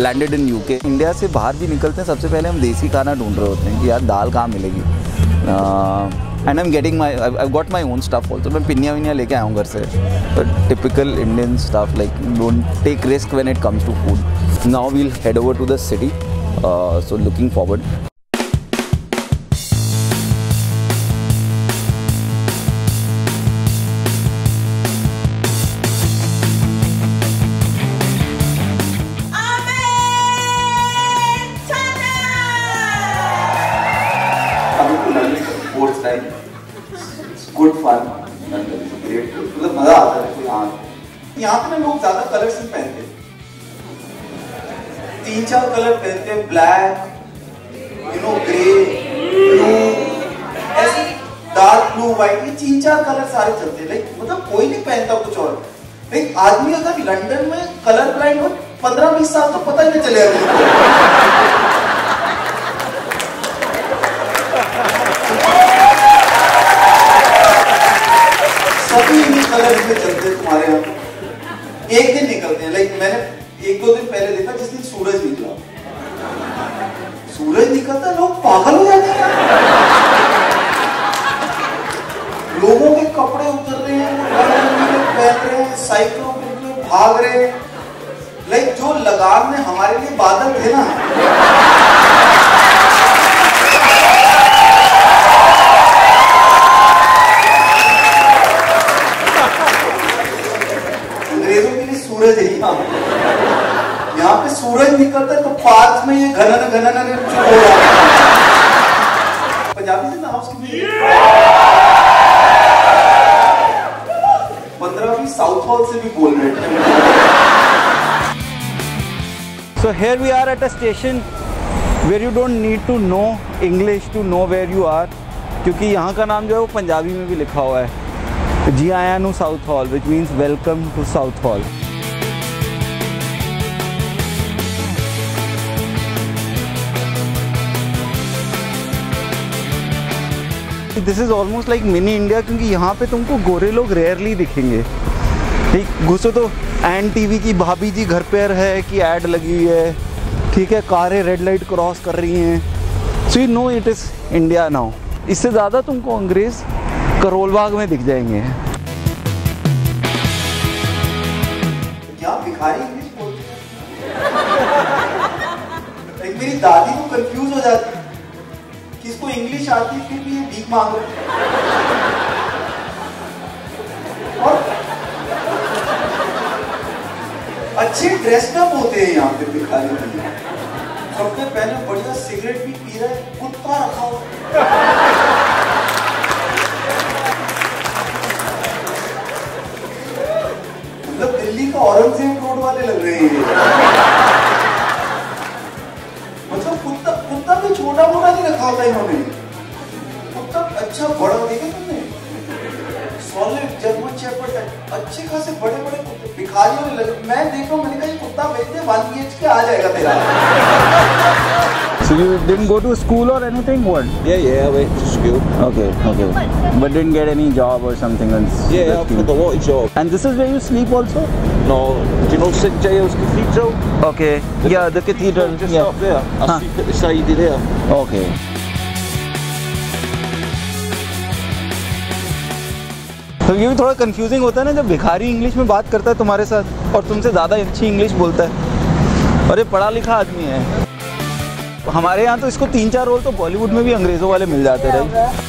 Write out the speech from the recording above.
Landed in UK. India से बाहर भी निकलते हैं सबसे पहले हम देसी खाना ढूंढ रहे होते हैं कि यार दाल कहाँ मिलेगी। And I am getting I got my own stuff also. मैं पिनिया विनिया लेके आया हूँ घर से, but typical Indian stuff like don't take risk when it comes to food. Now we'll head over to the city, so looking forward. Good fun, great, मतलब मजा आता है। यहाँ पे ना लोग ज्यादा कलर्स नहीं पहनते, 3-4 कलर पहनते हैं, ब्लैक, ग्रे, ब्लू, ऐसे डार्क ब्लू, व्हाइट, ये 3-4 कलर सारे चलते हैं। लाइक मतलब कोई नहीं पहनता कुछ और। लाइक आदमी अगर लंदन में कलर ब्लाइंड हो 15-20 साल तो पता ही नहीं चलेगा। सभी इन्हीं कलर में चलते हैं तुम्हारे यहाँ। एक दिन निकलते हैं, लाइक मैंने 1-2 दिन पहले देखा जिस दिन सूरज निकला, सूरज निकलता लोग पागल हो जाते हैं। लोगों के कपड़े उतर रहे हैं, पहन रहे हैं, साइकिलों पे भाग रहे हैं। लाइक जो लगान में हमारे लिए बादल थे ना, सूरज है यहाँ पे सूरज निकलता है तो पार्क में ये घनन हो रहा है। पंजाबी से नाम उसकी 15-20 साउथ हॉल से भी बोल रहे हैं। So here we are at a station where you don't need to know English to know where you are, क्योंकि यहाँ का नाम जो है वो पंजाबी में भी लिखा हुआ है, जी आया नु South Hall, which means welcome to South Hall. This is almost like mini India, क्योंकि यहाँ पे तुमको गोरे लोग रेयरली दिखेंगे। ठीक, घुसो तो एन टीवी की भाभी जी घर पर है कि ऐड लगी हुई है, ठीक है, कारें रेड लाइट क्रॉस कर रही हैं। So you know it is India now. इससे ज़्यादा तुमको अंग्रेज़ करोल बाग में दिख जाएंगे। यहाँ भिखारी इंग्लिश बोलते हैं। मेरी दादी को कंफ्यूज हो जाती है, किसको इंग्लिश आती है फिर भी ये भीख मांग रहे। और अच्छे ड्रेस्ड अप होते हैं यहाँ पे भिखारी। कपड़े पहने, बढ़िया, सिगरेट भी पी रहे, कुत्ता रखा हुआ। मतलब दिल्ली का औरंगजेब रोड वाले लग रहे हैं। मतलब कुत्ता भी छोटा मोटा नहीं रखा होता इन्होंने, कुत्ता अच्छा बड़ा देखा तुमने, सॉलिड जर्मन शेफर्ड, अच्छे खासे बड़े बड़े कुत्ते भिखारियों ने लगे। मैं देख रहा हूँ, मैंने कहा ये कुत्ता बेचते 1 BHK आ जाएगा तेरा। So you didn't go to school or anything? What? Yeah, I went to school. Okay. But didn't get any job or something else? Yeah, I've had a lot of jobs. And this is where you sleep also? No, do you know St Giles Cathedral? Okay. Yeah, the cathedral. Just up there. I sleep at the side of there. Okay. तो ये भी थोड़ा confusing होता है ना, जब भिखारी English में बात करता है तुम्हारे साथ और तुमसे ज़्यादा अच्छी इंग्लिश बोलता है, और ये पढ़ा लिखा आदमी है। हमारे यहाँ तो इसको 3-4 रोल तो बॉलीवुड में भी अंग्रेज़ों वाले मिल जाते रहे।